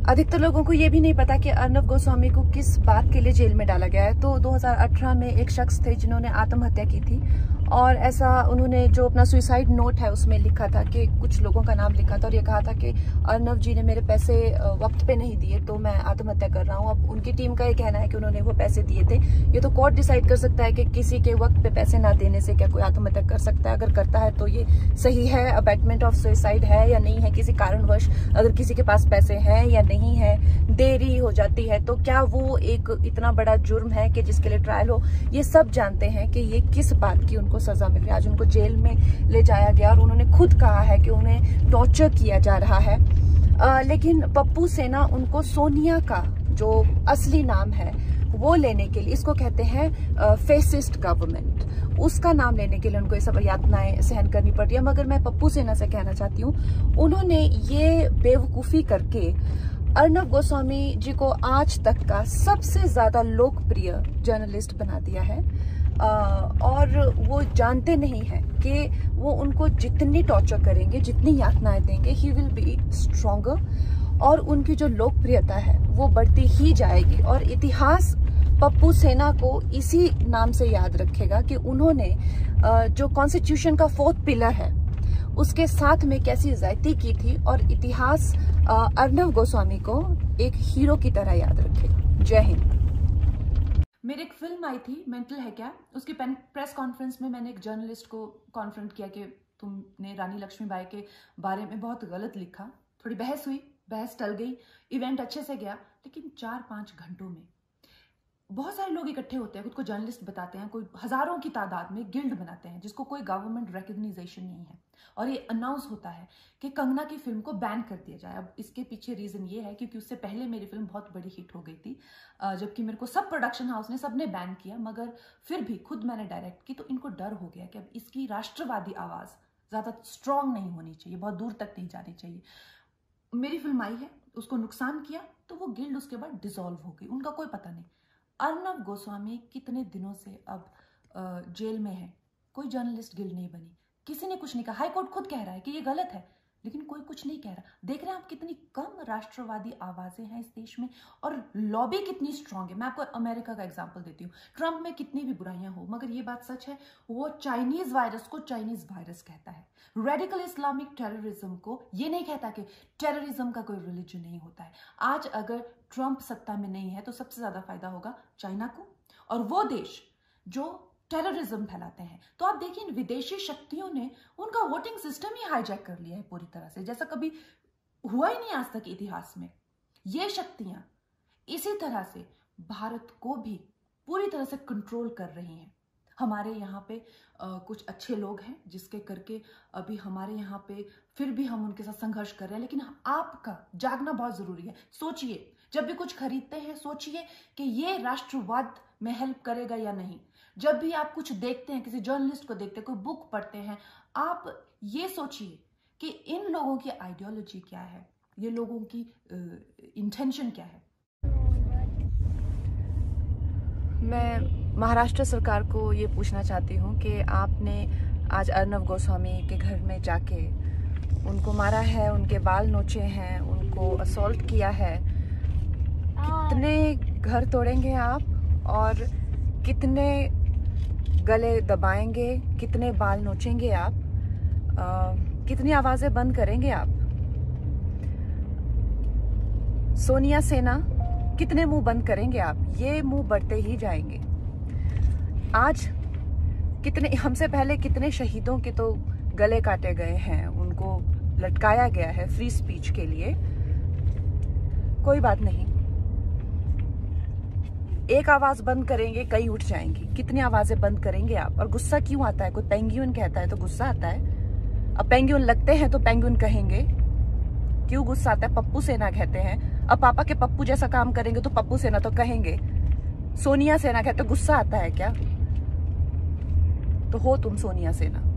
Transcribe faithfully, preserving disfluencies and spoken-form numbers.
अधिकतर लोगों को ये भी नहीं पता कि अर्नब गोस्वामी को किस बात के लिए जेल में डाला गया है। तो दो हज़ार अठारह में एक शख्स थे जिन्होंने आत्महत्या की थी और ऐसा उन्होंने जो अपना सुसाइड नोट है उसमें लिखा था कि कुछ लोगों का नाम लिखा था और ये कहा था कि अर्नब जी ने मेरे पैसे वक्त पे नहीं दिए तो मैं आत्महत्या कर रहा हूँ। अब उनकी टीम का ये कहना है कि उन्होंने वो पैसे दिए थे। ये तो कोर्ट डिसाइड कर सकता है कि किसी के वक्त पे पैसे ना देने से क्या कोई आत्महत्या कर सकता है। अगर करता है तो ये सही है, अबैटमेंट ऑफ सुसाइड है या नहीं है, किसी कारणवश अगर किसी के पास पैसे हैं या नहीं है, देरी हो जाती है तो क्या वो एक इतना बड़ा जुर्म है कि जिसके लिए ट्रायल हो। ये सब जानते हैं कि ये किस बात की उनको सजा मिल रही है। आज उनको जेल में ले जाया गया और उन्होंने खुद कहा है कि उन्हें टॉर्चर किया जा रहा है। आ, लेकिन पप्पू सेना उनको सोनिया का जो असली नाम है वो लेने के लिए, इसको कहते हैं फेसिस्ट गवर्नमेंट, उसका नाम लेने के लिए उनको ये सब यातनाएं सहन करनी पड़ रही है। मगर मैं पप्पू सेना से कहना चाहती हूँ, उन्होंने ये बेवकूफ़ी करके अर्नब गोस्वामी जी को आज तक का सबसे ज्यादा लोकप्रिय जर्नलिस्ट बना दिया है। आ, और वो जानते नहीं हैं कि वो उनको जितनी टॉर्चर करेंगे, जितनी यातनाएं देंगे, ही विल बी स्ट्रॉन्गर और उनकी जो लोकप्रियता है वो बढ़ती ही जाएगी। और इतिहास पप्पू सेना को इसी नाम से याद रखेगा कि उन्होंने जो कॉन्स्टिट्यूशन का फोर्थ पिलर है उसके साथ में कैसी ज्यादती की थी और इतिहास अर्नब गोस्वामी को एक हीरो की तरह याद रखेगा। जय हिंद। मेरी एक फिल्म आई थी मेंटल है क्या, उसकी प्रेस कॉन्फ्रेंस में मैंने एक जर्नलिस्ट को कॉन्फ्रंट किया कि तुमने रानी लक्ष्मीबाई के बारे में बहुत गलत लिखा। थोड़ी बहस हुई, बहस टल गई, इवेंट अच्छे से गया। लेकिन चार पांच घंटों में बहुत सारे लोग इकट्ठे होते हैं, खुद को जर्नलिस्ट बताते हैं, कोई हजारों की तादाद में गिल्ड बनाते हैं जिसको कोई गवर्नमेंट रिकग्नाइजेशन नहीं है, और ये अनाउंस होता है कि कंगना की फिल्म को बैन कर दिया जाए। अब इसके पीछे रीजन ये है क्योंकि उससे पहले मेरी फिल्म बहुत बड़ी हिट हो गई थी, जबकि मेरे को सब प्रोडक्शन हाउस ने सबने बैन किया, मगर फिर भी खुद मैंने डायरेक्ट की तो इनको डर हो गया कि अब इसकी राष्ट्रवादी आवाज ज्यादा स्ट्रांग नहीं होनी चाहिए, बहुत दूर तक नहीं जानी चाहिए। मेरी फिल्म आई है, उसको नुकसान किया तो वो गिल्ड उसके बाद डिसॉल्व हो गई, उनका कोई पता नहीं। अर्नब गोस्वामी कितने दिनों से अब जेल में है, कोई जर्नलिस्ट गिल्ड नहीं बनी, किसी ने कुछ नहीं कहा। हाई कोर्ट खुद कह रहा है कि ये गलत है, लेकिन कोई कुछ नहीं कह रहा। देख रहे हैं आप कितनी कम राष्ट्रवादी आवाजें हैं इस देश में और लॉबी कितनी स्ट्रांग है। मैं आपको अमेरिका का एग्जांपल देती हूँ। ट्रंप में कितनी भी बुराइयां हो, मगर ये बात सच है, वो चाइनीज वायरस को चाइनीज वायरस कहता है। रेडिकल इस्लामिक टेररिज्म को ये नहीं कहता कि टेररिज्म का कोई रिलीजन नहीं होता है। आज अगर ट्रंप सत्ता में नहीं है तो सबसे ज्यादा फायदा होगा चाइना को और वो देश जो टेररिज्म फैलाते हैं। तो आप देखिए, विदेशी शक्तियों ने उनका वोटिंग सिस्टम ही हाईजैक कर लिया है पूरी तरह से, जैसा कभी हुआ ही नहीं आज तक इतिहास में। ये शक्तियां इसी तरह से भारत को भी पूरी तरह से कंट्रोल कर रही हैं। हमारे यहाँ पे आ, कुछ अच्छे लोग हैं जिसके करके अभी हमारे यहाँ पे फिर भी हम उनके साथ संघर्ष कर रहे हैं, लेकिन आपका जागना बहुत जरूरी है। सोचिए, जब भी कुछ खरीदते हैं सोचिए कि ये राष्ट्रवाद में हेल्प करेगा या नहीं। जब भी आप कुछ देखते हैं, किसी जर्नलिस्ट को देखते हैं, कोई बुक पढ़ते हैं, आप ये सोचिए कि इन लोगों की आइडियोलॉजी क्या है, ये लोगों की इंटेंशन क्या है। मैं महाराष्ट्र सरकार को ये पूछना चाहती हूँ कि आपने आज अर्नब गोस्वामी के घर में जाके उनको मारा है, उनके बाल नोचे हैं, उनको असॉल्ट किया है। कितने घर तोड़ेंगे आप और कितने गले दबाएंगे, कितने बाल नोचेंगे आप, आ, कितनी आवाजें बंद करेंगे आप? सोनिया सेना कितने मुंह बंद करेंगे आप? ये मुंह बढ़ते ही जाएंगे। आज कितने, हमसे पहले कितने शहीदों के तो गले काटे गए हैं, उनको लटकाया गया है फ्री स्पीच के लिए। कोई बात नहीं, एक आवाज बंद करेंगे कई उठ जाएंगी। कितनी आवाजें बंद करेंगे आप? और गुस्सा क्यों आता है? कोई पेंगुइन कहता है तो गुस्सा आता है। अब पेंगुइन लगते हैं तो पेंगुइन कहेंगे। क्यों गुस्सा आता है? पप्पू सेना कहते हैं। अब पापा के पप्पू जैसा काम करेंगे तो पप्पू सेना तो कहेंगे। सोनिया सेना कहते, गुस्सा आता है क्या? तो हो तुम सोनिया सेना।